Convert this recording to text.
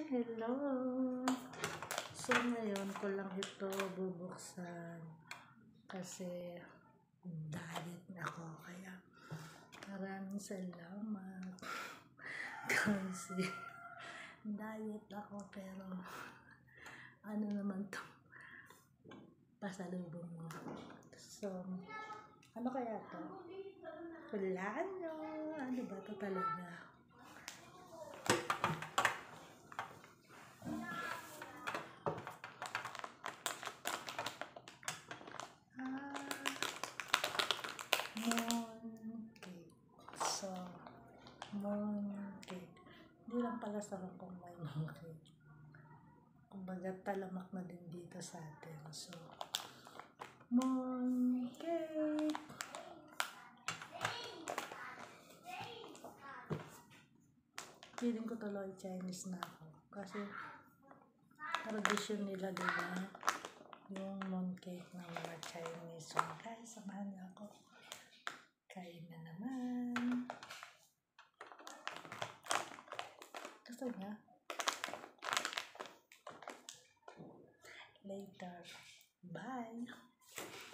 Hello! So, ngayon ko lang ito bubuksan kasi diet na ako. Kaya, maraming salamat. Kasi, diet ako pero ano naman to? Pasalubong mo. So, ano kaya to? Hulaan nyo. Ano ba to talaga? Mooncake. So, mooncake. Hindi lang pala sarap kung may mooncake. Kumbaga talamak na din dito sa atin. So, mooncake. Feeling ko tuloy Chinese na ako. Kasi, tradisyon nila diba? Yung mooncake ng mga Chinese. So, guys, samahan niyo ako. Kain na naman. Gusto niya? Later. Bye!